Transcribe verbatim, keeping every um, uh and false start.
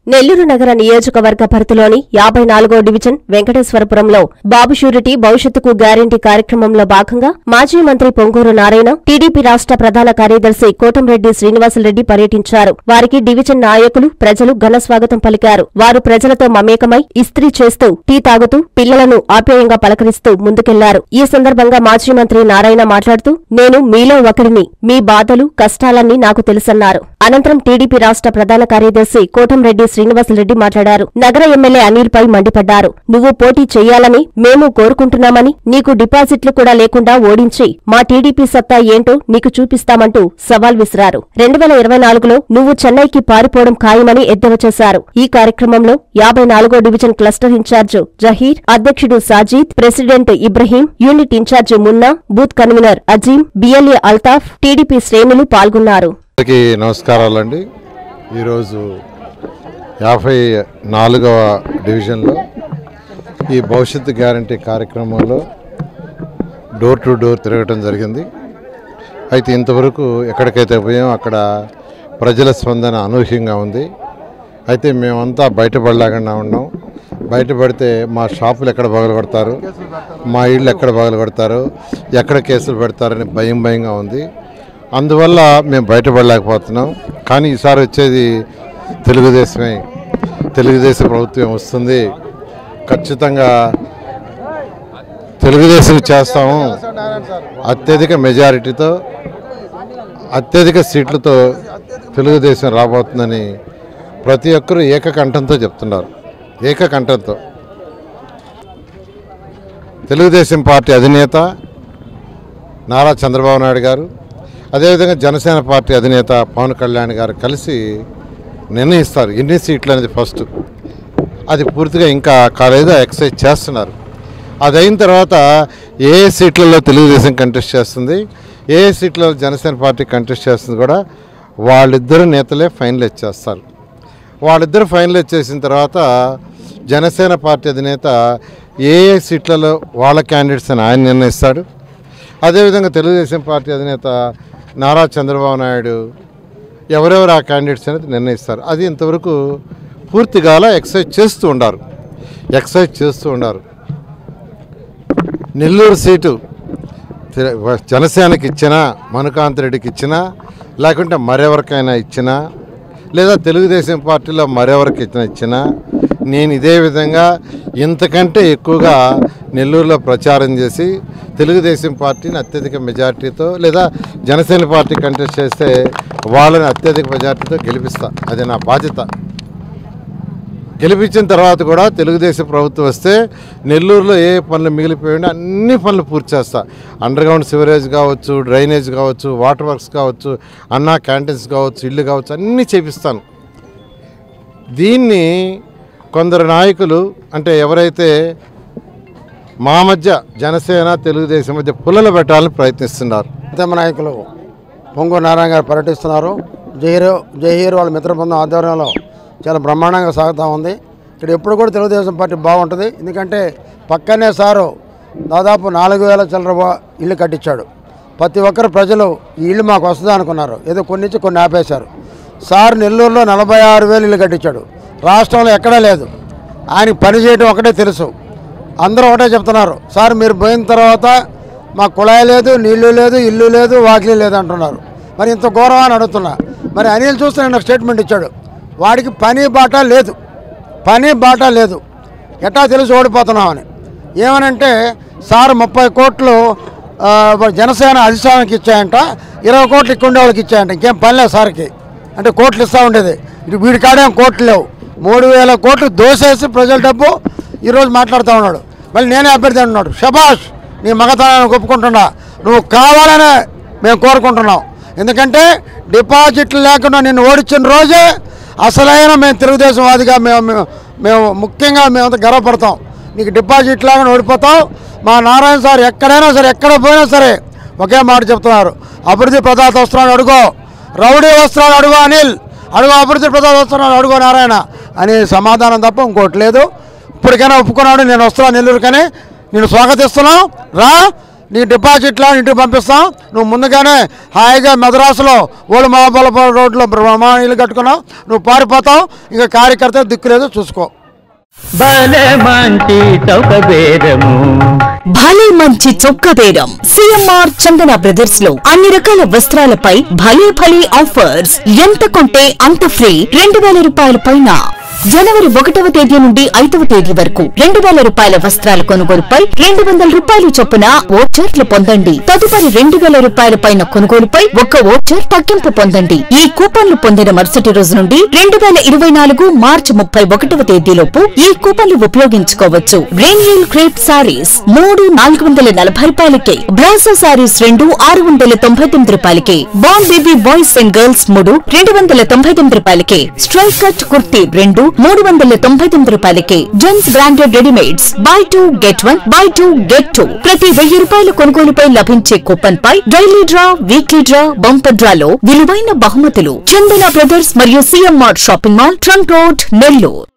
నెల్లూరు నగర నియోజకవర్గ పరిధిలోని యాభై నాలుగో డివిజన్ వెంకటేశ్వరపురంలో బాబు షూరిటీ భవిష్యత్తుకు గ్యారంటీ కార్యక్రమంలో భాగంగా మాజీ మంత్రి పొంగూరు నారాయణ, టీడీపీ రాష్ట్ర ప్రధాన కార్యదర్శి కోటంరెడ్డి శ్రీనివాసరెడ్డి పర్యటించారు. వారికి డివిజన్ నాయకులు, ప్రజలు ఘన స్వాగతం పలికారు. వారు ప్రజలతో మమేకమై ఇస్త్రీ చేస్తూ, టీ తాగుతూ, పిల్లలను ఆప్యాయంగా పలకరిస్తూ ముందుకెళ్లారు. ఈ సందర్భంగా మాజీ మంత్రి నారాయణ మాట్లాడుతూ, నేను మీలో ఒకరిని, మీ బాధలు, కష్టాలన్నీ నాకు తెలుసన్నారు. అనంతరం టీడీపీ రాష్ట్ర ప్రధాన కార్యదర్శి కోటంరెడ్డి శ్రీనివాసరెడ్డి మాట్లాడారు. నగర ఎమ్మెల్యే అనిల్ పై మండిపడ్డారు. నువ్వు పోటీ చెయ్యాలని మేము కోరుకుంటున్నామని, నీకు డిపాజిట్లు కూడా లేకుండా ఓడించి మా టీడీపీ సత్తా ఏంటో నీకు చూపిస్తామంటూ సవాల్ విసిరారు. రెండు వేల ఇరవై నాలుగులో నువ్వు చెన్నైకి పారిపోవడం ఖాయమని ఎద్దేవా చేశారు. ఈ కార్యక్రమంలో యాభై నాలుగో డివిజన్ క్లస్టర్ ఇన్ఛార్జ్ జహీర్, అధ్యక్షుడు Sajid, president Ibrahim, unit incharge Munna, booth convener Azeem, BLA Altaf, TDP శ్రేణులు పాల్గొన్నారు. నమస్కారాలండి. ఈరోజు యాభై నాలుగవ డివిజన్లో ఈ భవిష్యత్తు గ్యారంటీ కార్యక్రమంలో డోర్ టు డోర్ తిరగటం జరిగింది. అయితే ఇంతవరకు ఎక్కడికైతే పోయాం అక్కడ ప్రజల స్పందన అనూహ్యంగా ఉంది. అయితే మేమంతా బయటపడలేకుండా ఉన్నాం. బయటపడితే మా షాపులు ఎక్కడ పగలగొడతారు, మా ఇళ్ళు ఎక్కడ పగలగొడతారు, ఎక్కడ కేసులు పెడతారని భయం భయంగా ఉంది. అందువల్ల మేము బయటపడలేకపోతున్నాం. కానీ ఈసారి వచ్చేది తెలుగుదేశమే, తెలుగుదేశం ప్రభుత్వం వస్తుంది. ఖచ్చితంగా తెలుగుదేశం చేస్తాము. అత్యధిక మెజారిటీతో, అత్యధిక సీట్లతో తెలుగుదేశం రాబోతుందని ప్రతి ఒక్కరూ ఏకకంఠంతో చెప్తున్నారు. ఏకకంఠంతో తెలుగుదేశం పార్టీ అధినేత నారా చంద్రబాబు నాయుడు గారు, అదేవిధంగా జనసేన పార్టీ అధినేత పవన్ కళ్యాణ్ గారు కలిసి నిర్ణయిస్తారు ఎన్ని సీట్లు అనేది. ఫస్ట్ అది పూర్తిగా ఇంకా కాలేదు, ఎక్సైజ్ చేస్తున్నారు. అది అయిన తర్వాత ఏ ఏ సీట్లలో తెలుగుదేశం కంటెస్ట్ చేస్తుంది, ఏ ఏ సీట్లలో జనసేన పార్టీ కంటెస్ట్ చేస్తుంది కూడా వాళ్ళిద్దరు నేతలే ఫైనలైజ్ చేస్తారు. వాళ్ళిద్దరు ఫైనలైజ్ చేసిన తర్వాత జనసేన పార్టీ అధినేత ఏ ఏ సీట్లలో వాళ్ళ క్యాండిడేట్స్ అని ఆయన నిర్ణయిస్తాడు. అదేవిధంగా తెలుగుదేశం పార్టీ అధినేత నారా చంద్రబాబు నాయుడు ఎవరెవరు ఆ క్యాండిడేట్స్ అనేది నిర్ణయిస్తారు. అది ఇంతవరకు పూర్తిగా ఎక్సైజ్ చేస్తూ ఉండారు ఎక్సైజ్ చేస్తూ ఉండారు నెల్లూరు సీటు జనసేనకి ఇచ్చినా, మనుకాంత్ రెడ్డికి ఇచ్చినా, లేకుంటే మరెవరికైనా ఇచ్చినా, లేదా తెలుగుదేశం పార్టీలో మరెవరికి ఇచ్చినా ఇచ్చినా నేను ఇదే విధంగా ఇంతకంటే ఎక్కువగా నెల్లూరులో ప్రచారం చేసి తెలుగుదేశం పార్టీని అత్యధిక మెజార్టీతో, లేదా జనసేన పార్టీ కంటెస్ట్ చేస్తే వాళ్ళని అత్యధిక మెజార్టీతో గెలిపిస్తా. అది నా బాధ్యత. గెలిపించిన తర్వాత కూడా తెలుగుదేశం ప్రభుత్వం వస్తే నెల్లూరులో ఏ పనులు మిగిలిపోయాయో అన్ని పనులు పూర్తి చేస్తా. అండర్ గ్రౌండ్ సివరేజ్ కావచ్చు, డ్రైనేజ్ కావచ్చు, వాటర్ వర్క్స్ కావచ్చు, అన్నా క్యాంటీన్స్ కావచ్చు, ఇళ్ళు కావచ్చు, అన్నీ చేపిస్తాను. దీన్ని కొందరు నాయకులు అంటే ఎవరైతే మా మధ్య జనసేన తెలుగుదేశం మధ్య పుల్లలు పెట్టాలని ప్రయత్నిస్తున్నారు. ఉత్తమ నాయకులు పొంగూరు నారాయణ గారు పర్యటిస్తున్నారు. జహీర్ జహీర్ వాళ్ళ మిత్ర బృందం ఆధ్వర్యంలో చాలా బ్రహ్మాండంగా సాగుతూ ఉంది. ఇక్కడ ఎప్పుడు కూడా తెలుగుదేశం పార్టీ బాగుంటుంది. ఎందుకంటే పక్కనే సారు దాదాపు నాలుగు వేల చిల్లర ఇల్లు కట్టించాడు. ప్రతి ఒక్కరు ప్రజలు ఈ ఇల్లు మాకు వస్తుంది అనుకున్నారు. ఏదో కొన్ని నుంచి కొన్ని ఆపేశారు. సార్ నెల్లూరులో నలభై ఆరు వేలు ఇల్లు కట్టించాడు. రాష్ట్రంలో ఎక్కడా లేదు. ఆయనకి పని చేయడం ఒకటే తెలుసు. అందరూ ఒకటే చెప్తున్నారు, సార్ మీరు పోయిన తర్వాత మాకు కుళాయి లేదు, నీళ్లు లేదు, ఇల్లు లేదు, వాకిలి లేదు అంటున్నారు. మరి ఇంత ఘోరం అని అడుగుతున్నా. మరి అనిల్ చూస్తే నేను స్టేట్మెంట్ ఇచ్చాడు, వాడికి పని బాట లేదు, పని బాట లేదు, ఎట్టా తెలిసి ఓడిపోతున్నామని. ఏమనంటే సార్ ముప్పై కోట్లు జనసేన అధిష్టానానికి ఇచ్చాయంట, ఇరవై కోట్లు ఇక్కడ ఉండే వాళ్ళకి ఇచ్చాయంట. ఇంకేం పని లేదు సార్కి. అంటే కోట్లు ఇస్తూ ఉండేది, ఇటు వీడి కాడేం కోట్లు లేవు. మూడు వేల కోట్లు దోసేసి ప్రజల డబ్బు ఈరోజు మాట్లాడుతూ ఉన్నాడు. మళ్ళీ నేనే అభ్యర్థి అంటున్నాడు. శభాష్, నీ మగతనాన్ని ఒప్పుకుంటున్నా, నువ్వు కావాలనే మేము కోరుకుంటున్నాం. ఎందుకంటే డిపాజిట్లు లేకుండా నిన్ను ఓడించిన రోజే అసలైన మేము తెలుగుదేశం వాదిగా మేము మేము ముఖ్యంగా మేమంతా గర్వపడతాం. నీకు డిపాజిట్ లాగా ఓడిపోతాం. మా నారాయణ సార్ ఎక్కడైనా సరే, ఎక్కడ పోయినా సరే ఒకే మాట చెప్తున్నారు, అభివృద్ధి ప్రదాత వస్త్రాలు అడుగో, రౌడీ వస్త్రాలు అడుగు అనిల్, అడుగు అభివృద్ధి ప్రదాత వస్త్రాలు అడుగో నారాయణ అని సమాధానం తప్ప ఇంకోటి లేదు. ఇప్పటికైనా ఒప్పుకున్నాడు, నేను వస్తున్నా నెల్లూరు కానీ నేను స్వాగతిస్తున్నాం. రా, నీ డిపాజిట్లో ఇంటికి పంపిస్తాం. నువ్వు ముందుగానే హాయిగా మద్రాసులో ఓల్డ్ మహాబలపురం రోడ్లో బ్రహ్మాండ ఇల్లు కట్టుకున్నావు. నువ్వు పారిపోతావు. ఇంకా కార్యకర్త దిక్కు లేదు, చూసుకో. భలే మంచి చౌక బేరము భలే మంచి చొక్క బేరం సిఎంఆర్ చందన బ్రదర్స్ లో అన్ని రకాల వస్త్రాలపై భలే భలే ఆఫర్స్. ఎంత కొంటే అంత ఫ్రీ. రెండు వేల రూపాయల పైన జనవరి ఒకటవ తేదీ నుండి ఐదవ తేదీ వరకు రెండు వేల రూపాయల వస్త్రాల కొనుగోలుపై రెండు వందల రూపాయలు చొప్పున ఓచర్లు పొందండి. తదుపరి రెండు వేల రూపాయల పైన కొనుగోలుపై ఒక్క ఓచర్ తగ్గింపు పొందండి. ఈ కూపన్లు పొందిన మరుసటి రోజు నుండి రెండు వేల ఇరవై నాలుగు మార్చి ముప్పై ఒకటవ తేదీలోపు ఈ కూపన్లు ఉపయోగించుకోవచ్చు. రేనియల్ క్రేప్ సారీస్ మూడు నాలుగు వందల నలభై రూపాయలకే, బ్రాసో సారీస్ రెండు ఆరు వందల తొంభై తొమ్మిది రూపాయలకే, born baby boys and girls మూడు రెండు వందల తొంభై తొమ్మిది రూపాయలకే, స్ట్రైక్ కట్ కుర్తీ రెండు మూడు వందల తొంభై తొమ్మిది రూపాయలకే, gents branded readymades buy two get one buy two get two. ప్రతి వెయ్యి రూపాయల కొనుగోలుపై లభించే కూపన్ పై daily draw, weekly draw, bumper డ్రాలో విలువైన బహుమతులు. చందన బ్రదర్స్ మరియు CMR shopping mall, trunk road, Nellore.